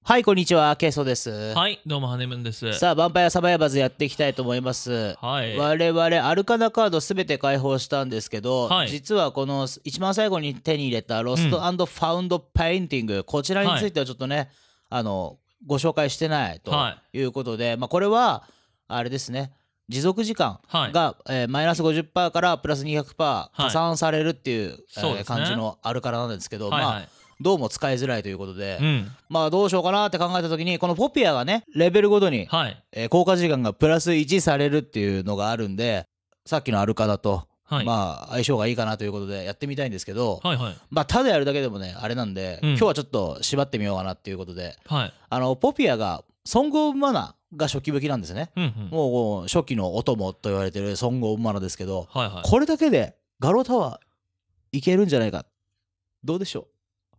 はい、こんにちは、ケイソです。 はい、どうもハネムーンです。 さあ、ヴァンパイアサバイバーズやっていきたいと思います。 はい。 我々、アルカナカードすべて解放したんですけど、 はい実はこの一番最後に手に入れたロスト&ファウンドペインティング、こちらについてはちょっとね、ご紹介してないということで、これは、あれですね、持続時間が、マイナス 50% からプラス 200% 加算されるっていう、感じのアルカナなんですけど、どうも使いづらいということで、どうしようかなって考えた時にこのポピアがねレベルごとに、効果時間がプラス1されるっていうのがあるんで、さっきのアルカナと、相性がいいかなということでやってみたいんですけど、ただやるだけでもねあれなんで、今日はちょっと縛ってみようかなっていうことで、ポピアがソング・オブ・マナーが初期武器なんですね。もう初期のお供と言われてるソング・オブ・マナーですけど、これだけでガロータワーいけるんじゃないか。どうでしょう。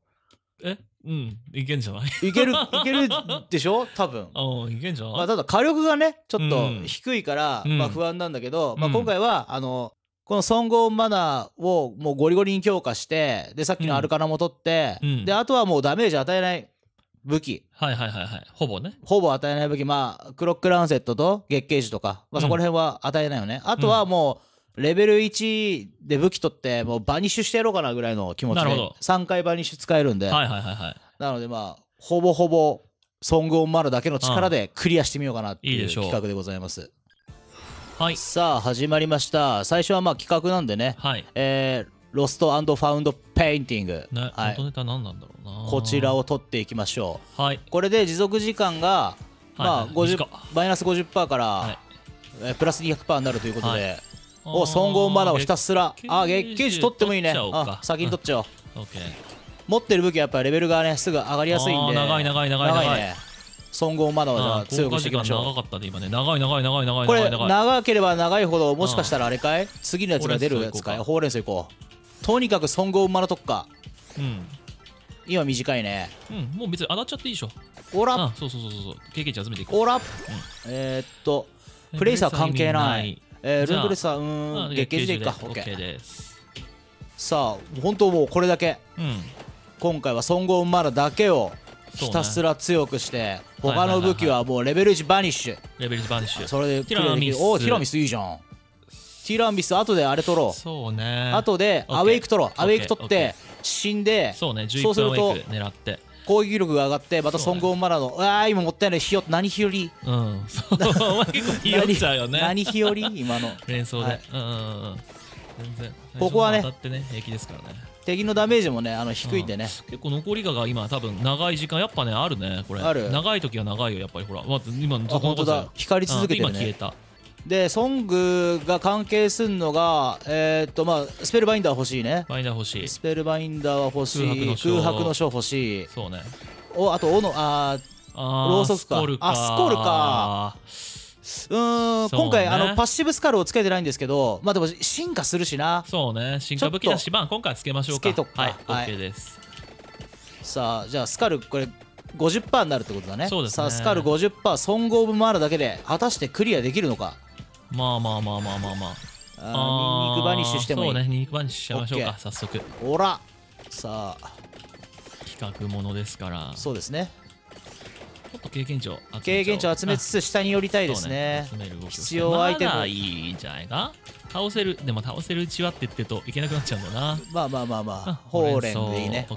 いけんじゃない？ いけるでしょ多分。 いけんじゃない？ ただ火力がねちょっと低いから、不安なんだけど、今回はこのソング・オブ・マナーをもうゴリゴリに強化して、でさっきのアルカナも取って、であとはもうダメージ与えない武器、 ほぼね、 ほぼ与えない武器、クロックランセットと月桂樹とか、そこら辺は与えないよね。あとはもうレベル1で武器取ってもうバニッシュしてやろうかなぐらいの気持ちで3回バニッシュ使えるんで、なのでほぼほぼソング・オブ・マナーだけの力でクリアしてみようかなっていう企画でございます。さあ始まりました。最初は企画なんでね、ロスト&ファウンドペインティング、 元ネタ何なんだろうな。 こちらを取っていきましょう。これで持続時間がマイナス 50% からプラス 200% になるということで、ソング・オブ・マナーをひたすら月桂樹取ってもいいね。先に取っちゃおう。持ってる武器はやっぱりレベルがねすぐ上がりやすいんで、 長いね。 ソング・オブ・マナーをじゃあ強くしていきましょう。 長かったね今ね。長い。 これ長ければ長いほどもしかしたらあれかい、次のやつが出るやつかい。ほうれん草いこう。とにかくソング・オブ・マナー特化。今短いね。 もう別に当たっちゃっていいでしょ。 オラそう経験値集めていこう。 オラプレイサー関係ない。ループレッサー月桂樹でいいか。 OK です。さあ本当もうこれだけ、今回はソング・オブ・マナーだけをひたすら強くして、他の武器はもうレベル1バニッシュ。それでティラミスいいじゃん。ティラミス後であれ取ろう。 そうね、 後でアウェイク取ろう。アウェイク取って死んで、そうすると狙って攻撃力が上がって、またソング・オブ・マナーの今もったいないひよ何ひより、 結構ひよっちゃうよね。 何ひより今の連想で、全然ここはね当たってね平気ですからね。 敵のダメージもね低いんでね、 結構残りが今多分長い時間やっぱねあるね。これ長い時は長いよやっぱり。ほら今の本当だ、光り続けてるね。 今消えた。 でソングが関係するのがスペルバインダー欲しいね。スペルバインダーは欲しい。空白の書欲しい。 そうね。 あとローソクか。スコルか。今回パッシブスカルをつけてないんですけど、でも進化するしな。 そうね、進化武器だし、今回つけましょうか。 つけとくか。 はい、OK です。 さあじゃあスカルこれ 50% になるってことだね。 そうですね。 さあスカル 50%、 ソング・オブ・マナーだけで果たしてクリアできるのか。 ニンニクバニッシュしてもいい。 そうね、ニンニクバニッシュしちゃいましょうか。早速ほら。さあ企画ものですから。 そうですね。 ちょっと経験値を集めつつ下に寄りたいですね。必要アイテム。 まだいいんじゃないか。でも倒せるうちはって言ってるといけなくなっちゃうんだな。 ほうれんでいいね。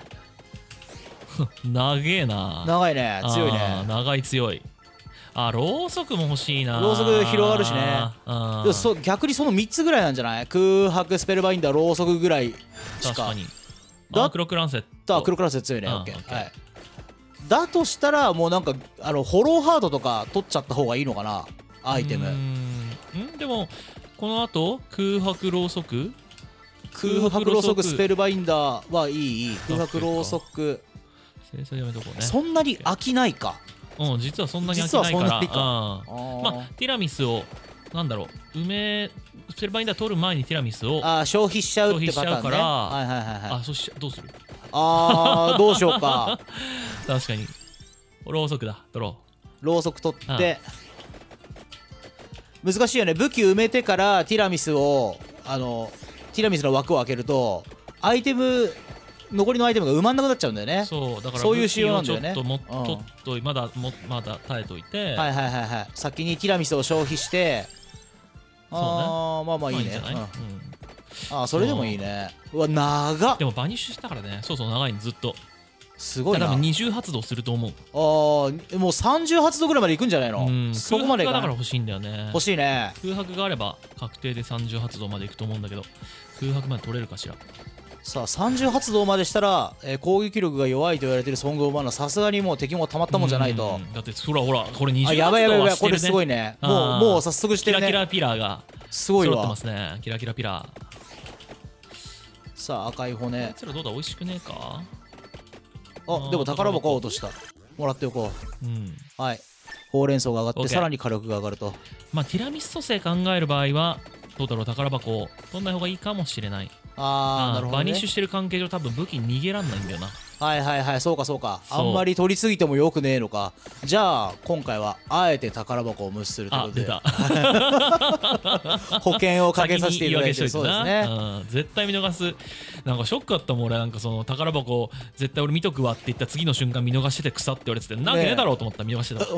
長えな。 長いね。強いね。 長い強い。ろうそくも欲しいな。 ろうそく広がるしね。逆にその3つぐらいなんじゃない？空白、スペルバインダー、ろうそくぐらいしか。 確かに。クロックランセット。 クロックランセット強いね。だとしたらもうなんかホローハードとか取っちゃった方がいいのかな、アイテム。 でもこの後空白ろうそくスペルバインダーはいい。空白ろうそくそんなに飽きないか。 実はそんなに飽きないから。ティラミスをなんだろう、スペルバインダー取る前にティラミスを消費しちゃうってパターンね。 どうする？ どうしようか。 確かにろうそくだ。ろうそく取って難しいよね。武器埋めてからティラミスの枠を開けるとアイテム残りのアイテムが埋まんなくなっちゃうんだよね。 そうだからそういう仕様なんだよね。 ちょっとまだ耐えといて、 はいはいはいはい、先にティラミスを消費して、ああまあまあいいね。ああそれでもいいね。うわ長っ。 でもバニッシュしたからね。そうそう長いのずっと。 すごいな。 多分20発動すると思う。 ああもう30発動ぐらいまでいくんじゃないの。そこまで空白がだから欲しいんだよね。 欲しいね。 空白があれば確定で30発動までいくと思うんだけど、空白まで取れるかしら。 さあ30発動までしたら、攻撃力が弱いと言われてるソングオブマナー、さすがにもう敵もたまったもんじゃないと。 だってほらこれ20発動はしてるね。 やばいやばいやばい、これすごいね。もう早速してるね。 キラキラピラーがすごいわ。 揃ってますね。キラキラピラー。 さあ赤い骨。 こいつらどうだ、美味しくねえか。 あでも宝箱は落とした。もらっておこう。はい、ほうれん草が上がってさらに火力が上がると。 まあティラミス蘇生考える場合はどうだろう、宝箱を取んない方がいいかもしれない。 なるほどね。 バニッシュしてる関係上多分武器逃げらんないんだよな。 はいはいはい、そうかそうか。あんまり取りすぎてもよくねえのか。じゃあ今回はあえて宝箱を無視するということで保険をかけさせていただいて。そうですね、 絶対見逃す。なんかショックだったもん俺。なんかその宝箱絶対俺見とくわって言った次の瞬間見逃してて腐って言われてて、なわけねえだろうと思ったら見逃してた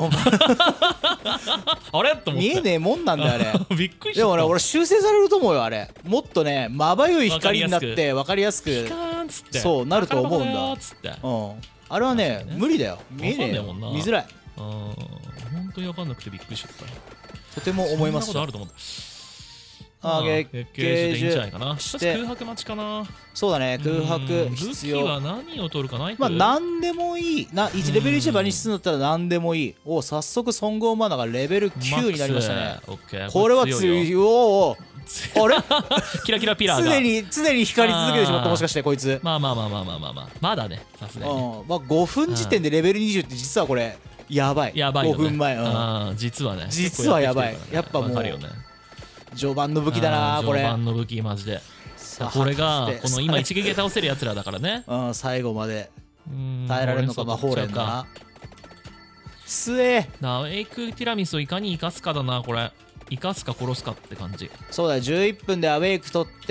あれと思って。 見えねえもんなんだよあれびっくりした。 でもね俺修正されると思うよあれ。もっとねまばゆい光になって分かりやすくそうなると思うんだ。あれはね無理だよ。見えねえよ、見づらい。 本当に分かんなくてびっくりしちゃった。 とても思います。 そんなことあると思った。 月桂樹でいいんじゃないかな。空白待ちかな。 そうだね、空白必要。 武器は何を取るかない。 まあ何でもいいな。1レベル1バニッシュするんだったら何でもいい。お早速ソングオブマナーがレベル9になりましたね。これは強い。おおあれキラキラピラーが常に光り続けてしまった。もしかしてこいつまだね、さすがにね。 まあ5分時点でレベル20って実はこれやばい。5分前。 実はね、 実はやばい。やっぱもう序盤の武器だなこれ。 序盤の武器マジで。これがこの今一撃で倒せるやつらだからね。 最後まで耐えられるのか。魔法連だな。強え。 アウェイクティラミスをいかに生かすかだなこれ。生かすか殺すかって感じ。 そうだよ、11分でアウェイク取って、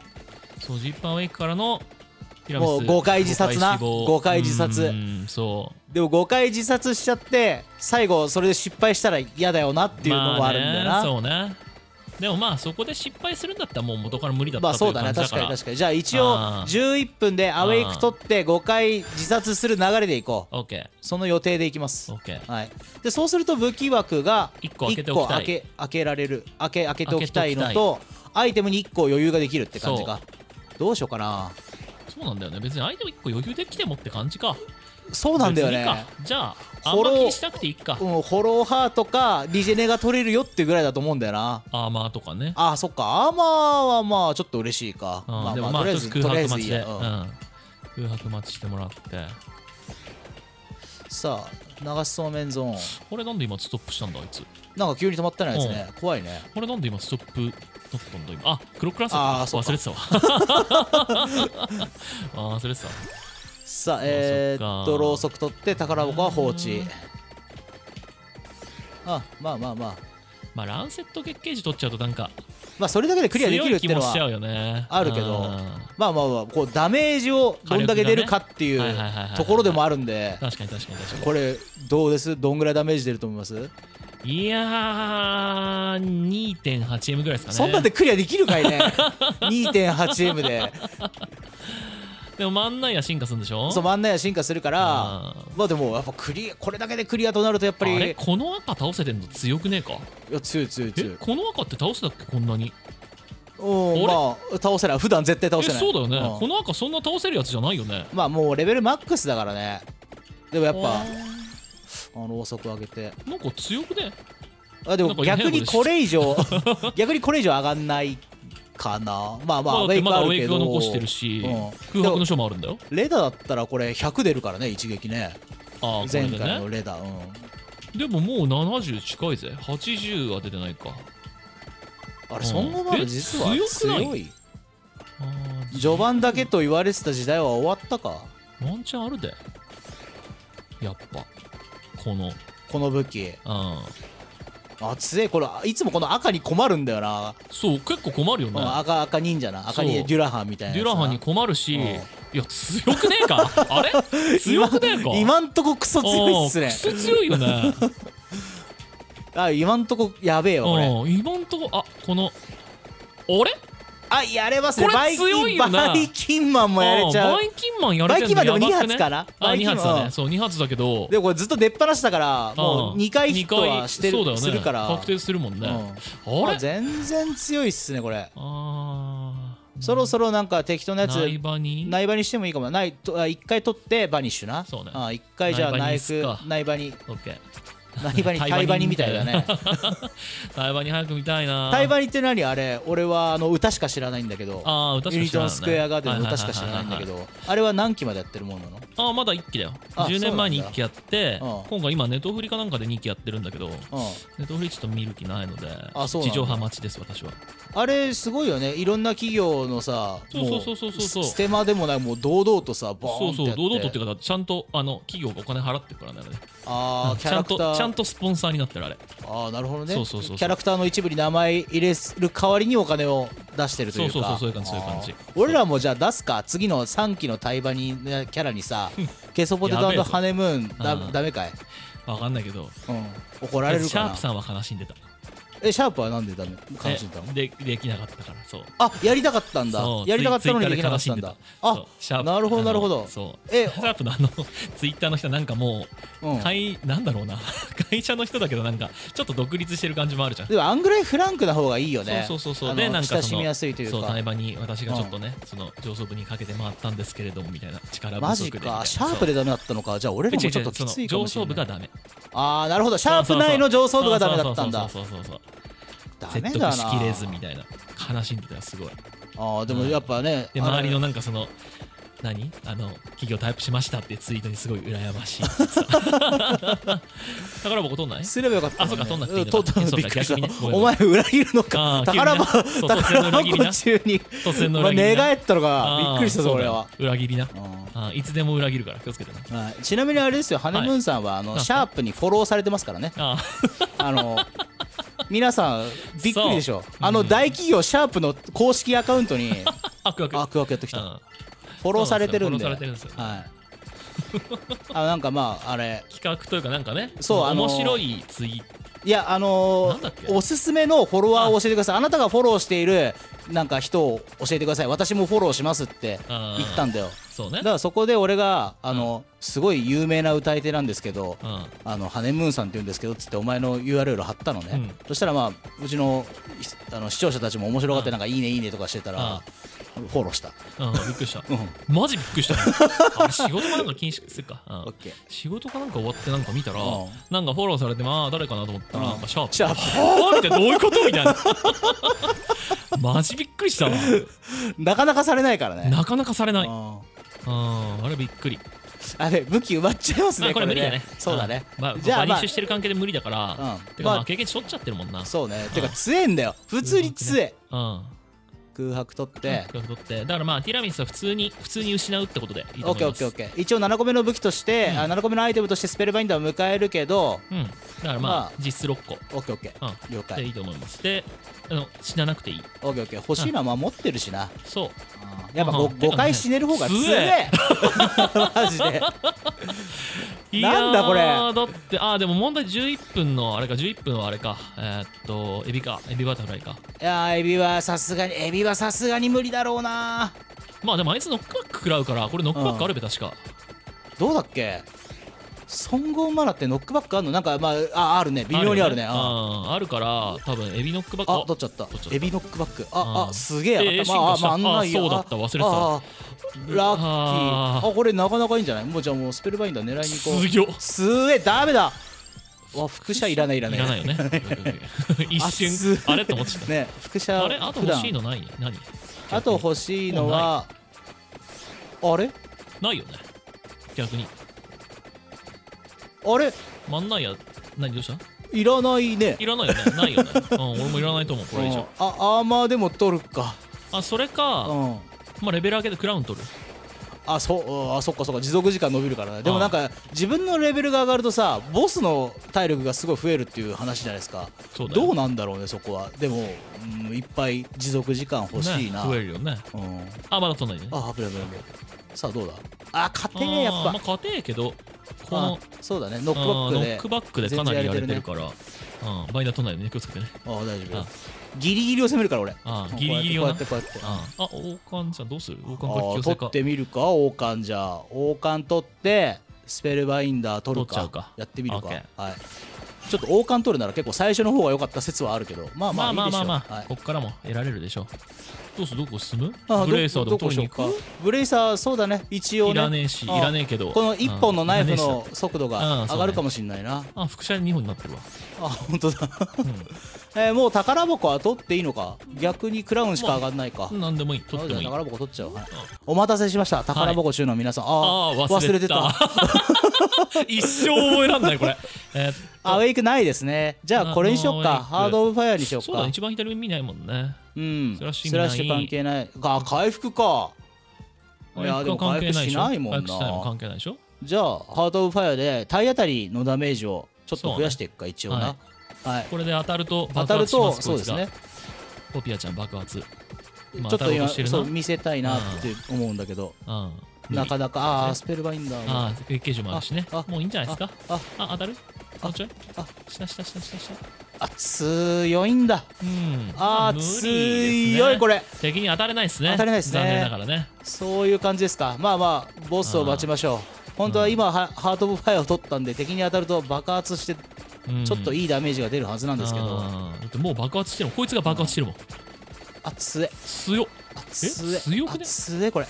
そう10分アウェイクからのティラミスもう5回自殺な。5回自殺。 そうでも5回自殺しちゃって最後それで失敗したら嫌だよなっていうのもあるんだよな。 そうね。でもまあそこで失敗するんだったらもう元から無理だったという感じだから。 まあそうだね、確かに確かに。じゃあ一応11分でアウェイク取って5回自殺する流れでいこう。その予定でいきます。はい。でそうすると武器枠が1個開けられる。開けておきたいのと、アイテムに1個余裕ができるって感じか。どうしようかな。 そうなんだよね。別にアイテム1個余裕できてもって感じか。 そうなんだよね。 じゃああんま気にしなくていいか。 ホローハートかリジェネが取れるよっていうぐらいだと思うんだよな。 アーマーとかね。 そっか。アーマーはまあちょっと嬉しいか。 でもまあとりあえず空白待ちで空白待ちしてもらって。 さあ流しそうめんゾーン。 これなんで今ストップしたんだあいつ。 なんか急に止まったないですね。怖いね。 これなんで今ストップだったんだ今。クロックラス忘れてたわ。忘れてた。 さあろうそく取って宝箱は放置。まあランセット月桂樹取っちゃうとなんかそれだけでクリアできるっていうのはあるけど、こうダメージをどんだけ出るかっていうところでもあるんで。 確かにこれどうです？どんぐらいダメージ出ると思います？ いやー 2.8M ぐらいですかね。 そんなんでクリアできるかいね。2.8M で。 でもマンナイア進化するんでしょ。 そうマンナイア進化するから、でもやっぱこれだけでクリアとなるとやっぱり。 あれこの赤倒せてんの強くねえか。 いや強い。 この赤って倒せたっけこんなに。 倒せない。普段絶対倒せない。 そうだよね。この赤そんな倒せるやつじゃないよね。 もうレベルマックスだからね。でもやっぱろうそく上げてなんか強くね。 でも逆にこれ以上上がんないかな。 ウェイクあるけど、まだウェイクを残してるし、空白の書もあるんだよ。 レダだったらこれ100出るからね、一撃ね。前回のレダ。 でももう70近いぜ。80は出てないか。 あれソングマナー実は強い。序盤だけと言われてた時代は終わったか。 ワンチャンあるでやっぱこの武器。強い。これいつもこの赤に困るんだよな。 そう結構困るよね。 赤忍者な。赤忍デュラハンみたいな。 デュラハンに困るし、 いや強くねえかあれ強くねえか今んとこクソ強いっすね。 クソ強いよねあ、今んとこやべえよこれ。 今んとここのあれあ、やれますね。 これ強いよね。 バイキンマンもやれちゃう。 バイキンマンやれてんのバイキンマンでも2 やばくね発かな。 2発だね。そう2発だけどでもこれずっと出っ放しだからもう2回ヒットはしてる、 そうだよね、 するから確定するもんね、あれ全然強いっすねこれ。 そろそろなんか適当なやつ内場にしてもいいかも。ないと1回取ってバニッシュな。 そうね。 1回じゃあナイフ内場に。 オッケー。 内場に対場にみたいだね。 対場に早く見たいな。 対場にって何あれ？俺は歌しか知らないんだけど。 歌しか知らない。 ユニトンスクエアガーデンの歌しか知らないんだけど、あれは何期までやってるもんなの？ まだ1期だよ。10年前に1期やって、今回今ネトフリかなんかで2期やってるんだけど、ネトフリちょっと見る気ないので、地上波待ちです私は。 あれすごいよね。いろんな企業のさ、 そうステマでもないもう堂々とさ、ボーンってやって。 堂々とっていうかちゃんと企業がお金払ってるからね。 キャラクターちゃんとスポンサーになってるあれ。 なるほどね。 キャラクターの一部に名前入れる代わりにお金を出してるというか。 そういう感じ。 俺らもじゃあ出すか。次の3期の対バニキャラにさ、ケソポテト&ハネムーンダメかい？ わかんないけど、 怒られるかな。 シャープさんは悲しんでた。 シャープはなんでダメ？悲しんだの？ できなかったから。そう。 やりたかったんだ。やりたかったのにできなかったんだ。なるほどなるほど。 シャープのツイッターの人なんかもうなんだろうな会社の人だけどなんかちょっと独立してる感じもあるじゃん。 でもあんぐらいフランクな方がいいよね。 そうでなんか親しみやすいというか。 対場に私がちょっとねその上層部にかけて回ったんですけれどもみたいな力不足で。 マジか。シャープでダメだったのか。じゃあ俺らもちょっときついかもしれない。 上層部がダメ。 なるほど。シャープ内の上層部がダメだったんだ。 そう。 説得しきれずみたいな悲しんでたらすごい。 でもやっぱね。 で周りのなんかその企業タイプしましたってツイートにすごい羨ましい。宝箱取んない？ すればよかった。 そうか取んなくていいのか。 びっくりした。お前裏切るのか。宝箱中に寝返ったのがびっくりしたぞ俺は。 裏切りな。いつでも裏切るから気をつけてな。 ちなみにあれですよ、ハネムーンさんはシャープにフォローされてますからね。皆さんびっくりでしょ。大企業シャープの公式アカウントにアクアクやってきた。フォローされてるんで。なんかまああれ企画というかなんかね。 そう面白いツイート。 いやおすすめのフォロワーを教えてください。あなたがフォローしているなんか人を教えてください。私もフォローしますって言ったんだよ。 そうね。 だからそこで俺がすごい有名な歌い手なんですけど、ハネムーンさんって言うんですけどつってお前の URL 貼ったのね。そしたらまあうちの視聴者たちも面白がってなんかいいねいいねとかしてたらフォローした。 びっくりした。マジびっくりした。仕事かなんか禁止するか。仕事かなんか終わってなんか見たらなんかフォローされて誰かなと思ったらなんかシャープ。はあみたいなどういうことみたいな。マジびっくりしたわ。 なかなかされないからね。 なかなかされない。あれびっくり。 あれ武器埋まっちゃいますね。 これ無理だね。 そうだね。 じゃあバニッシュしてる関係で無理だから。てか経験値取っちゃってるもんな。 そうね。てか強えんだよ。普通に強え。空白取ってだからまあティラミスは普通に失うってことでいいと思います。一応7個目の武器として7個目のアイテムとしてスペルバインダーを迎えるけどだからまあ実質6個了解でいいと思います。で死ななくていい。 欲しいのは守ってるしな。 そうやっぱ5回死ねる方が強え。マジでなんだこれ。 だってでも問題11分のあれか11分はあれかエビバタフライか。 いやエビはさすがに無理だろうな。 まあでもあいつノックバック食らうからこれノックバックあるべ確か。 どうだっけ。ソングオンマナってノックバックあるの？なんかまああるね。微妙にあるね。 あるから多分エビノックバック。 取っちゃった。エビノックバック。すげえ。 あんないよ。そうだった忘れてた。 ラッキー。これなかなかいいんじゃない？もうじゃあもうスペルバインダー狙いに行こう。 すげえダメだ。副射いらない。 いらないよね。一瞬あれと思っちゃった。 ね副射。 あれあと欲しいの何？ あと欲しいのはあれ？ ないよね。逆に。 あれ真ん中や何どうした？ いらないね。 いらないよね。ないよね。俺もいらないと思うこれ以上。 アーマーでも取るか。 それかまあレベル上げてクラウン取る。 そっか持続時間伸びるからね。でもなんか自分のレベルが上がるとさボスの体力がすごい増えるっていう話じゃないですか。どうなんだろうねそこは。でもいっぱい持続時間欲しいな。 増えるよね。まだ取んないね。 危ない。 さあどうだ。あ、硬えやっぱ。 まあ硬えけど、このそうだね、ノックバックで、 ノックバックでかなりやれてるから、バイダー取らないでね、気をつけてね。 ああ大丈夫。ギリギリを攻めるから俺。 ギリギリをな。 こうやって。 王冠じゃどうする？王冠か強制か。 取ってみるか。王冠じゃ王冠取ってスペルバインダー取るか。やってみるか。はい。ちょっと王冠取るなら結構最初の方が良かった説はあるけど、まあまあいいでしょう。 こっからも得られるでしょう。どうする？どこ進む？ブレイサーでも取りに行く？ ブレイサーそうだね、一応ね。 いらねえし、いらねえけど、 この1本のナイフの速度が上がるかもしれないな。 副射2本になってるわ。 本当だ。もう宝箱は取っていいのか。逆にクラウンしか上がんないか。 なんでもいい、取ってもいい。 宝箱取っちゃう。お待たせしました、宝箱中の皆さん。忘れてた。 一生覚えらんないこれ。 アウェイクないですね。じゃあこれにしよっか。ハードオブファイアにしよっか。 そうだ、一番左上見ないもんね。 スラッシュ関係ない。回復か。いやでも回復しないもんな。 関係ないでしょ。 じゃあハードオブファイアで体当たりのダメージをちょっと増やしていくか、一応な。 これで当たると爆発します。 そうですね。 ポピアちゃん爆発。ちょっと今そう見せたいなって思うんだけど、なかなか。スペルバインダーも月桂樹もあるしね。もういいんじゃないですか。当たる？もうちょい。下。 強いんだ。強いこれ。 敵に当たれないですね。 当たれないですね。 残念ながらね。 そういう感じですか。まあまあボスを待ちましょう。本当は今ハートオブファイアを取ったんで、敵に当たると爆発してちょっといいダメージが出るはずなんですけど、 もう爆発してるもん。こいつが爆発してるもん。 強っ。 強くね。 強いこれ。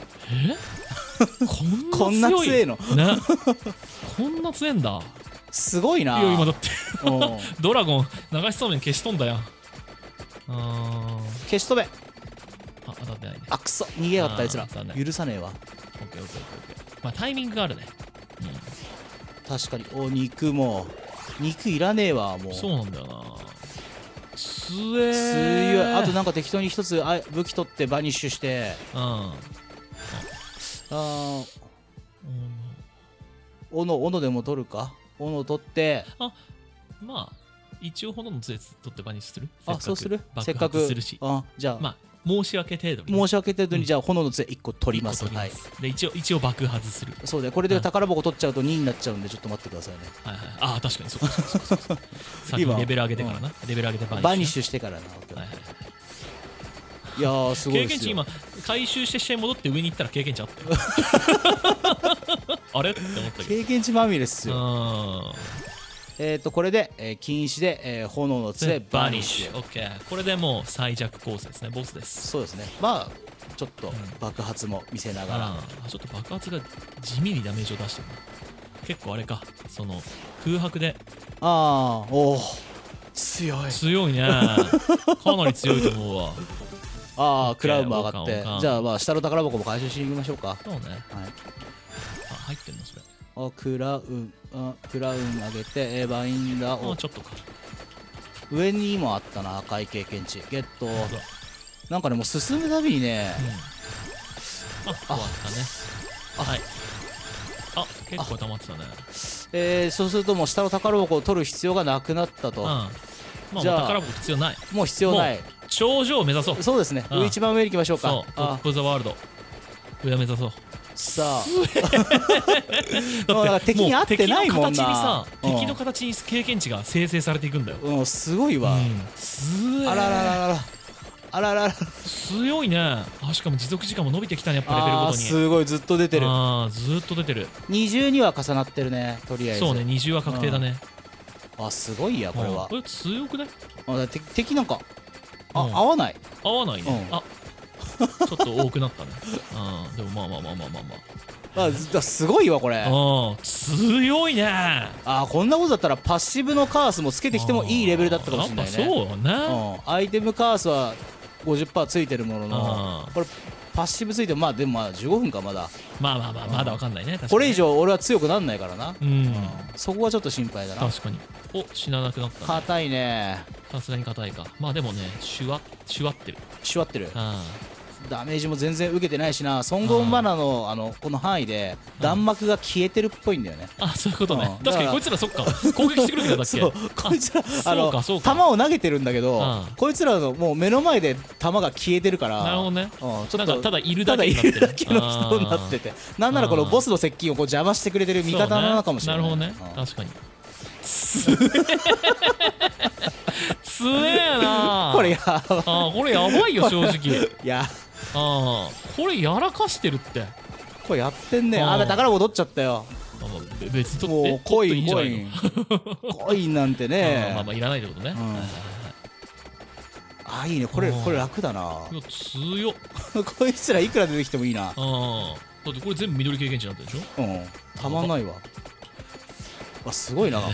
こんな強いの。 こんな強いんだ。 すごいな。 今だってドラゴン流しそうめん消しとんだよ。 消し飛べ。 当たってないね。 くそ、逃げやがったあいつら。許さねえわ。 まあタイミングがあるね。 確かに。肉いらねえわ。もうそうなんだよな。 強い。あとなんか適当に一つ武器取ってバニッシュして、斧でも取るか。斧取って、 まあ一応斧の杖取ってバニッシュする。 そうする。 せっかくするし。じゃあまあ申し訳程度にじゃあ炎の杖1個取ります。 で一応爆発する。 そうで、これで宝箱取っちゃうと2になっちゃうんで、ちょっと待ってくださいね。 確かにそう。先にレベル上げてからな。レベル上げてバニッシュしてからな。いやーすごいですよ。 経験値今回収して試合戻って上に行ったら経験値あったよ。あれって思ったけど。 経験値まみれっすよ。これで禁止で炎の杖バニッシュ。 オッケー。これでもう最弱コースですね。ボスです。 そうですね。まあちょっと爆発も見せながら。 ちょっと爆発が地味にダメージを出してるな。結構あれか、その空白で。強いね。かなり強いと思うわ。 クラウンも上がって、じゃあまあ下の宝箱も回収しに行きましょうか。 そうね。入ってんのそれ。 クラウン上げてバインダーをちょっとか。 上にもあったな。赤い経験値ゲット。なんかね、もう進むたびにね、 終わったね。結構溜まってたね。そうするともう下の宝箱を取る必要がなくなったと。 じゃあ宝箱必要ない。 もう必要ない。 頂上を目指そう。 そうですね。一番上に行きましょうか。 トップ・ザ・ワールド上を目指そう。 さあだって敵に合ってないもんな。 敵の形に経験値が生成されていくんだよ。 すごいわ。あらら強いね。しかも持続時間も伸びてきたね。やっぱレベルごとにすごい。ずっと出てる。 ずっと出てる。 20には重なってるね。とりあえずそうね。20は確定だね。 すごいやこれは。 これ強くない？ 敵なんか合わないね。 ちょっと多くなったね。でもすごいわこれ。 強いね。 こんなことだったらパッシブのカースもつけてきてもいいレベルだったかもしれないね。 そうね。 アイテムカースは 50% ついてるものの、これパッシブついてもでも15分かまだ。 まだわかんないね。 これ以上俺は強くなんないからな。そこはちょっと心配だな。 確かに。死ななくなった。 硬いね。 さすがに硬いか。でもね、シュワってる。 シュワってる。 ダメージも全然受けてないしな。ソングオンマナのこの範囲で弾幕が消えてるっぽいんだよね。 あ、そういうことね。確かにこいつらそっか攻撃してくるんだっけ。 そうこいつら弾を投げてるんだけど、こいつらのもう目の前で弾が消えてるから。 なるほどね。 ちょっとただいるだけになってる。 ただいるだけの人になってて、なんならこのボスの接近をこう邪魔してくれてる味方なのかもしれない。 なるほどね。確かに。つえな。 これこれやばいよ正直。 いやこれやらかしてるって。 これやってんね。あ、宝戻っちゃったよ。 別にもうコインなんてね。 まあいらないってことね。 あ、いいね。これ楽だな。 強っ。 こいつらいくら出てきてもいいな。だってこれ全部緑経験値になってるでしょ。 たまんないわ。わ、すごいな。こ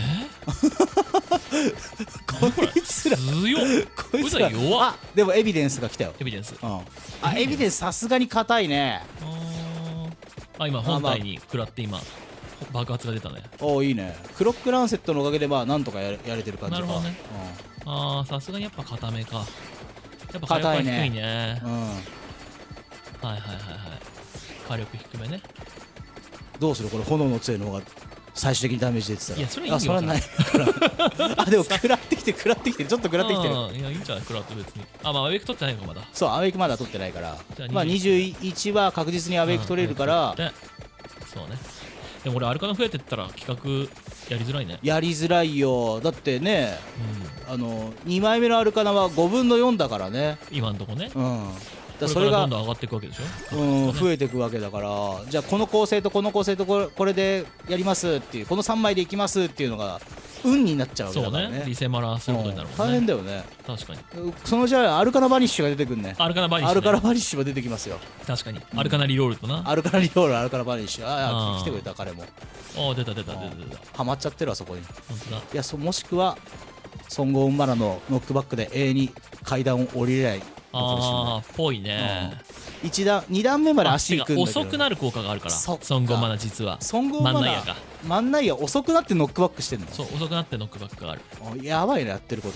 いつら強っ。こいつら弱っ。 でもエビデンスが来たよ。 エビデンス。 エビデンスさすがに硬いね。 今本体に食らって今爆発が出たね。 いいね。クロックランセットのおかげでなんとかやれてる感じか。 なるほどね。さすがにやっぱ硬めか。やっぱ火力低いね。はいはいはいはい。火力低めね。どうするこれ、炎の杖の方が最終的にダメージ出てたら。 いや、それいいよ。 それはない。でも食らってきてちょっと食らってきてる。 いや、いいんじゃない、食らって別に。アウェイク取ってないのかまだ。 そう、アウェイクまだ取ってないから。まあ21は確実にアウェイク取れるから。 そうね。でも俺アルカナ増えてったら企画やりづらいね。 やりづらいよ。だってね、2枚目のアルカナは5分の4だからね。 今んとこね。 それがどんどん上がっていくわけでしょ。 増えていくわけだから、じゃあこの構成とこの構成とこれでやりますっていう、この3枚でいきますっていうのが運になっちゃうわけだからね。 リセマラすることになるもんね。 大変だよね。 確かに。 じゃあアルカナバニッシュが出てくるね。 アルカナバニッシュが出てきますよ。 確かに。アルカナリロールとな。 アルカナリロール、アルカナバニッシュ。来てくれた彼も。 出た。 ハマっちゃってるわそこに。 本当だ。 いや、もしくはソングオンマナのノックバックで永遠に階段を降りれない。 ぽいね。 2段目まで足いくんだけど、 遅くなる効果があるから。ソングオンマナ実は。 ソングオンマナマンナイア遅くなってノックバックしてんの。 そう、遅くなってノックバックがある。 やばいね、やってること。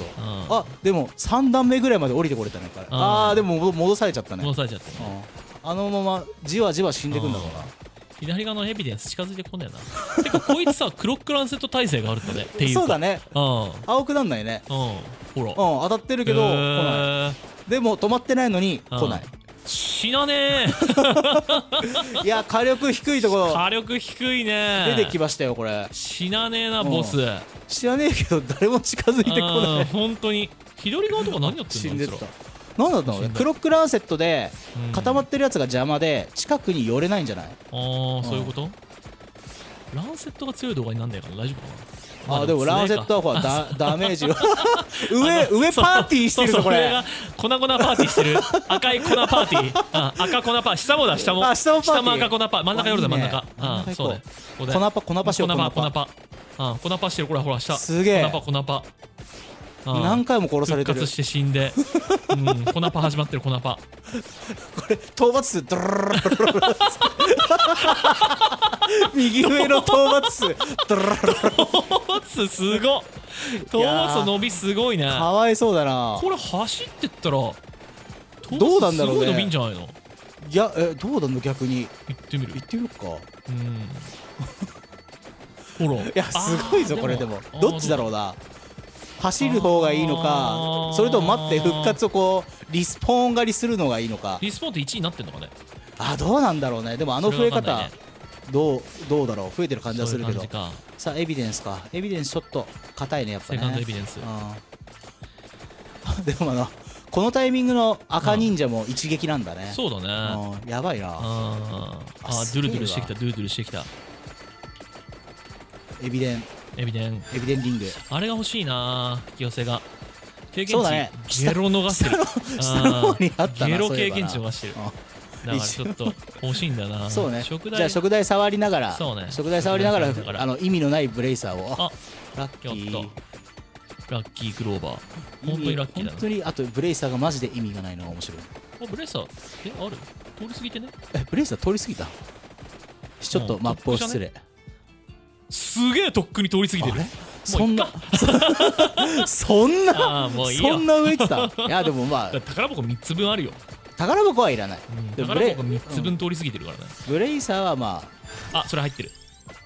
でも3段目ぐらいまで降りてこれたね。でも戻されちゃったね。 戻されちゃった。 あのままじわじわ死んでくんだろうな。 左側のエビデンス近づいてこんねえな。てかこいつさ、クロックランセット耐性があるんだね。 そうだね。青くなんないね。 ほら。 当たってるけど来ない。でも止まってないのに来ない。 死なねえ。いや、火力低いところ。 火力低いね。 出てきましたよこれ。 死なねえなボス。 死なねえけど誰も近づいてこない。 本当に。左側とか何やってんの。 死んでった。何だったの。クロックランセットで固まってるやつが邪魔で近くに寄れないんじゃない。 そういうこと。ランセットが強い動画になんないから大丈夫かな。 でもランセットはほらダメージを上パーティーしてるぞこれ。 粉パーティーしてる。赤い粉パーティー。赤粉パー。下もだ、下も赤粉パー。真ん中寄るだ、真ん中。そうね。 粉パしよう。 粉パしてる。これほら下。 すげえ。 粉パ。 何回も殺されてる。 復活して死んで。粉パ始まってる。粉パ。 これ討伐数ドルルルルル。右上の討伐数ドルルルル。 討伐数すごっ。討伐の伸びすごいね。 かわいそうだな。 これ走ってったらどうなんだろうね。 すごい伸びんじゃないの。 いや、どうなんの逆に。 行ってみるか。 ほら。 いや、すごいぞこれ。でもどっちだろうな。走る方がいいのか、それとも待って復活をこうリスポーン狩りするのがいいのか。 リスポーンって1位になってんのかね。 どうなんだろうね。でも増え方どうだろう。増えてる感じはするけど。さあエビデンスか。エビデンスちょっと硬いねやっぱね。 セカンドエビデンス。 でもこのタイミングの赤忍者も一撃なんだね。 そうだね。 やばいな。 ドゥルドゥルしてきた。 エビデンリング。 あれが欲しいな。引き寄せが経験値ゲロ逃してる。ゲロ経験値逃してる。だからちょっと欲しいんだな。 そうね。じゃあ食材触りながら。食材触りながら意味のないブレイサーを。ラッキー。 ラッキークローバー。本当にラッキーだな。 本当に。あとブレイサーがマジで意味がないのが面白い。 ブレイサーある。通り過ぎてね。 ブレイサー通り過ぎた。ちょっとマップを失礼。 すげえとっくに通り過ぎてる。 そんな上行ってた。いやでも宝箱3つ分あるよ。 宝箱はいらない。 宝箱3つ分通り過ぎてるからね。 ブレイサーはまあ、それ入ってる。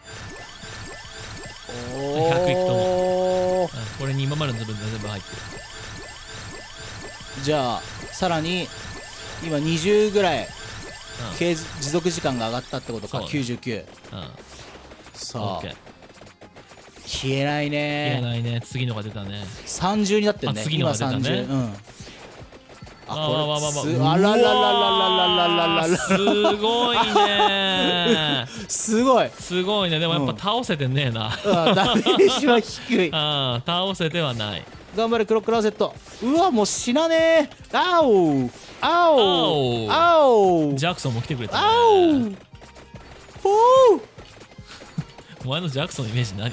あ、 100いくと思う。これに今までの分全部入ってる。 じゃあさらに今20ぐらい持続時間が上がったってことか。99。さあ消えないね。 消えないね。次のが出たね。 30になってるね。 次のが出たね。 あらららららららら、 すごいね。 すごいすごいね。でもやっぱ倒せてねえな。 ダメージは低い。 倒せてはない。 頑張れクロックランセット。うわもう死なねえ。あおあおあお。 ジャクソンも来てくれたね。 あおおお前のジャクソンのイメージ何？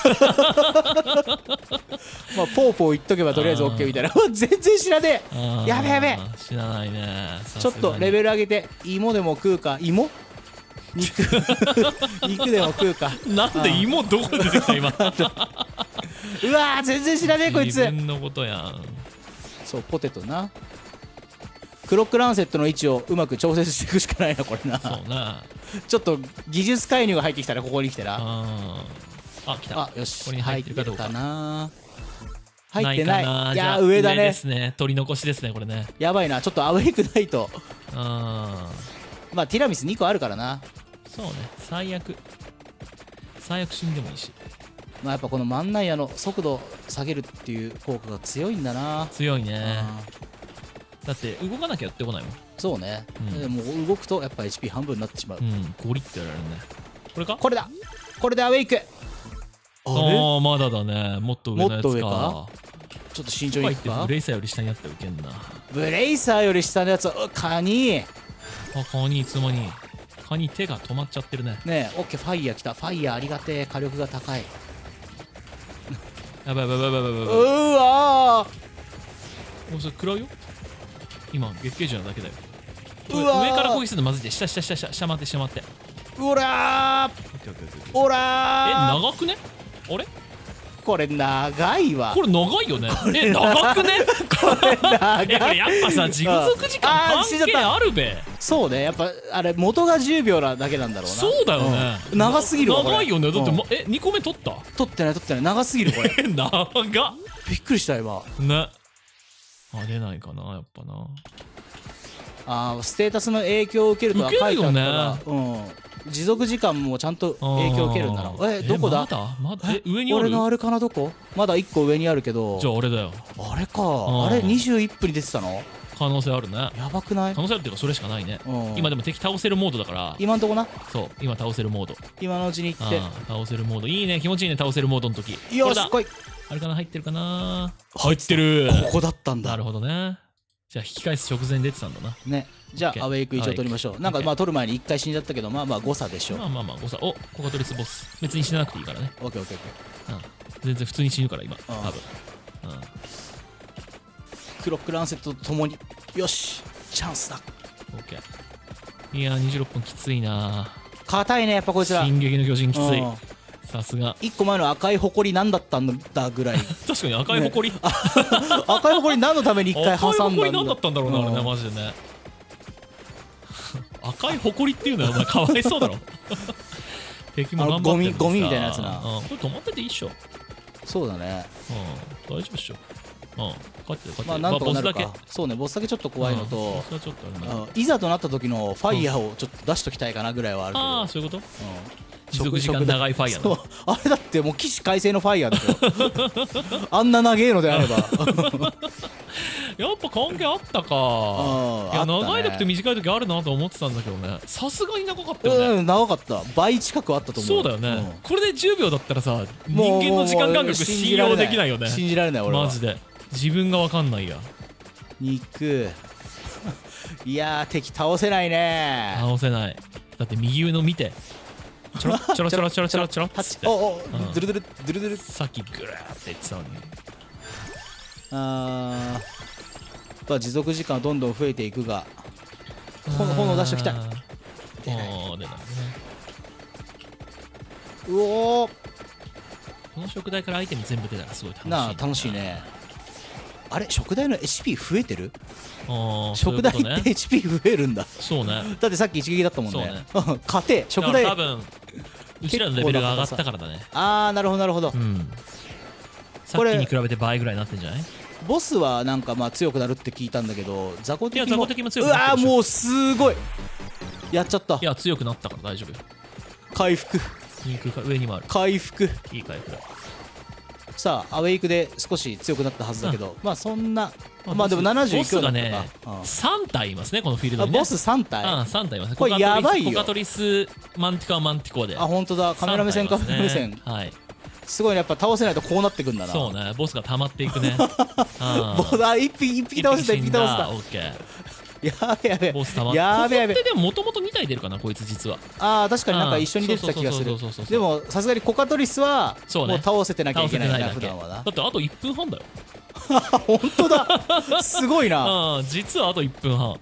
まあポーポー言っとけばとりあえず OK みたいな。全然知らねえ。やべやべ。 知らないね。 ちょっとレベル上げて芋でも食うか。芋肉肉でも食うか。 なんで芋どこで出てきた今。 うわ全然知らねえこいつ。 自分のことやん。 そうポテトな。クロックランセットの位置をうまく調節していくしかないなこれな。 そうな。 ちょっと技術介入が入ってきたらここに来てな。 あ来た。 あよし。 これに入ってるかどうかな。入ってない。いや上だね。 ですね。取り残しですねこれね。 やばいな。ちょっとアウェイクないと。まあティラミス2個あるからな。 そうね。最悪死んでもいいし。 まあやっぱこのマンナイアの速度下げるっていう効果が強いんだな。 強いね。だって動かなきゃやってこないもん。 そうね。でも動くとやっぱ HP 半分になってしまう。 ゴリってやられるね。これか？ これだ。これでアウェイク。 ああまだだね。もっと上のやつか。 もっと上か。ちょっと慎重にいくか。 ブレイサーより下にあったらウケんな。 ブレイサーより下のやつ。カニ。 カニいつの間に。カニ手が止まっちゃってるね。 ねえ、オッケーファイヤー来た。ファイヤーありがてえ。火力が高い。 やばいやばいやばいやばい。 うわー。もうそれ食らうよ。今月桂樹なだけだよ。上から攻撃するのまずいで。下回って。 うらー。おらー。長くね？あれ？ これ長いわ。 これ長いよね。長くね？ これ長い。 これやっぱさ持続時間関係あるべ。 そうね。やっぱあれ元が10秒なだけなんだろうな。 そうだよね。 長すぎるわ。 長いよね。だって2個目取った？ 取ってない長すぎるこれ。 長っ。 びっくりした今。 ね。出ないかなやっぱな。 ステータスの影響を受けるとは書いてあったら、 ね。 持続時間もちゃんと影響を受けるんだな。どこだ？ まだ上にある？ 俺のあれかな。どこ？まだ1個上にあるけど。 じゃああれだよ。 あれか。あれ21分に出てたの？ 可能性あるね。 やばくない？ 可能性あるっていうかそれしかないね。今でも敵倒せるモードだから。 今んとこな。 そう今倒せるモード。 今のうちに行って。 倒せるモードいいね。気持ちいいね。倒せるモードの時。 よし来い。 あれかな入ってるかな。入ってる。 ここだったんだ。 なるほどね。じゃあ引き返す直前に出てたんだな。 ね。じゃあアウェイク一応取りましょう。なんかまあ取る前に1回死んじゃったけどまあ誤差でしょう。 まあ誤差。おここ取りボス。別に死ななくていいからね。 オッケーオッケー。 全然普通に死ぬから今多分。 クロックランセットとともによしチャンスだ。 オッケー。いや26分きついな。 硬いねやっぱこいつら。 進撃の巨人きつい。さすが。 1個前の赤い埃何だったんだぐらい。 確かに赤い埃。 赤い埃何のために1回挟んだんだ。 赤い埃何だったんだろうなあれねマジでね。赤い埃っていうのはお前かわいそうだろ。敵も頑張ってるのにさ。 ゴミみたいなやつな。 これ止まってていいっしょ。 そうだね。 大丈夫っしょ。 まあなんとかなるか。そうねボスだけちょっと怖いのと、いざとなった時のファイヤーをちょっと出しときたいかなぐらいはあるけど。 ああそういうこと。持続時間長いファイヤーだ。 あれだってもう起死回生のファイヤーだよ。あんな長えのであれば。 やっぱ関係あったか。いや長い時と短い時あるなと思ってたんだけどね。さすがに長かったよね。 長かった。倍近くあったと思う。 そうだよね。これで10秒だったらさ人間の時間感覚信用できないよね。 信じられない俺は。 マジで自分が分かんないや。 肉。いや敵倒せないね。 倒せない。だって右上の見て。ちょろちょろちょろちょろちょろちょろ。 おドゥルドゥルドゥルドゥル。 さっきグラーって言ってたのに。 持続時間はどんどん増えていくが炎出しておきたい。出ないね。うおー。 この食材からアイテム全部出たらすごい楽しい。 楽しいね。 あれ食材の HP 増えてる？食材って HP 増えるんだ。 そうね。 だってさっき一撃だったもんね。勝て食材。 多分うちらのレベルが上がったからだね。 ああなるほどなるほど。 さっきに比べて倍ぐらいになってんじゃない？ ボスはなんかまあ強くなるって聞いたんだけど、雑魚敵も強くなる。うわもうすごいやっちゃった。 いや強くなったから大丈夫よ。 回復。 上にもある回復。 いい回復だ。 さあアウェイクで少し強くなったはずだけど、まあそんなまあでも70 ボスがね3体いますねこのフィールドにね。 ボス3体 3体いますね。 これやばいよ。 コカトリスマンティコはマンティコで。 あ本当だカメラ目線カメラ目線。はいすごいねやっぱ倒せないとこうなってくんだな。 そうねボスが溜まっていくね。 一匹倒した一匹倒した。 オッケー。 やべやべボス溜まってやべやべ。 でももともと2体出るかなこいつ実は。 ああ確かになんか一緒に出てた気がする。でもさすがにコカトリスはもう倒せてなきゃいけないな普段はな。 だってあと1分半だよ。 本当だすごいな。 実はあと1分半。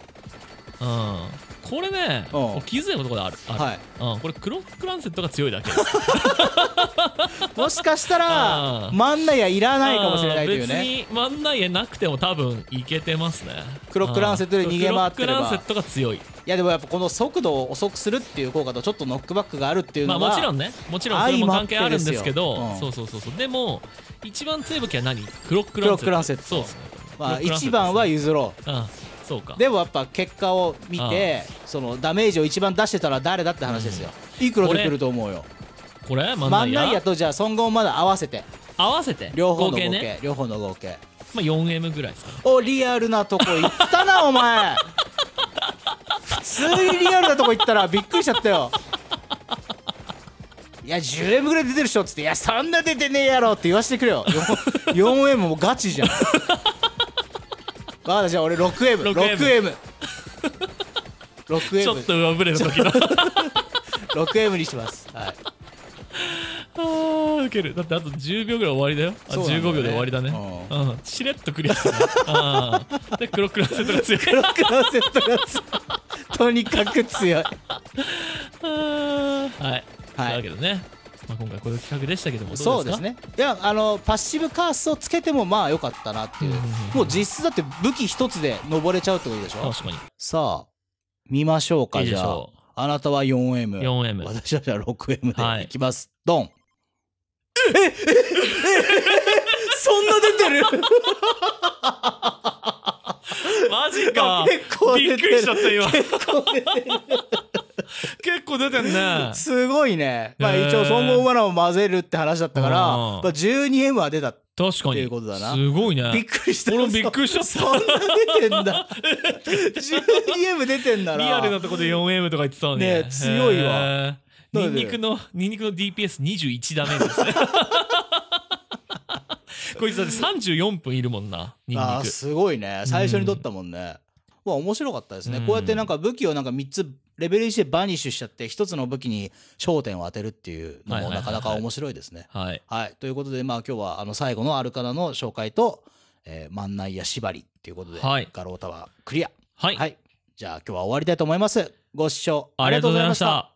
これね気づいたことがある。これクロックランセットが強いだけです。 もしかしたらマンナイアいらないかもしれないというね。 別にマンナイアなくても多分いけてますね。 クロックランセットで逃げ回ってれば。 クロックランセットが強い。 いやでもやっぱこの速度を遅くするっていう効果とちょっとノックバックがあるっていうのはもちろんねもちろんそれも関係あるんですけど、そうでも一番強い武器は何？クロックランセット。そうですね。 まあ一番は譲ろう。 そうか。 でもやっぱ結果を見てそのダメージを一番出してたら誰だって話ですよ。いくらでくると思うよ。 これマンナイアとじゃあソンゴンまだ合わせて両方の合計両方の合計まあ 4M ぐらいですかね。 おリアルなとこ行ったなお前。普通にリアルなとこ行ったらびっくりしちゃったよ。いや 10M ぐらい出てるっしょっつっていやそんな出てねえやろって言わせてくれよ。4M もガチじゃん。わかったじゃあ俺 6M ちょっと上振れの時の 6M にします。はいウケる。だってあと10秒ぐらい終わりだよ。15秒で終わりだね。しれっとクリアしたね。でクロックランセットが強い。 クロックランセットが強い。とにかく強い。はいというわけでね今回こういう企画でしたけどもそうですね。いやパッシブカースをつけてもまあ良かったなっていう。もう実質だって武器一つで登れちゃうってことでしょ。 確かに。 さあ見ましょうか。じゃああなたは 4M 私はじゃあ 6M でいきます。ドン。そんな出てる。 マジか。 結構びっくりしちゃった今。 結構出てんね。 すごいね。まあ一応ソンゴンワナを混ぜるって話だったから、12M は出たっていうことだな。 すごいね。 びっくりした。 俺もびっくりしちゃった。 そんな出てんだ。12M 出てんなら。 リアルなとこで 4M とか言ってたのに。 ね強いわ。 ニンニクの DPS21 ダメですね。こいつだって34分いるもんな。ニンニクすごいね。最初に取ったもんね。面白かったですね。こうやってなんか武器をなんか3つレベル1でバニッシュしちゃって1つの武器に焦点を当てるっていうのもなかなか面白いですね。はいということでまあ今日は最後のアルカナの紹介とマンナイア縛りっていうことでガロータワークリア。はいじゃあ今日は終わりたいと思います。ご視聴ありがとうございました。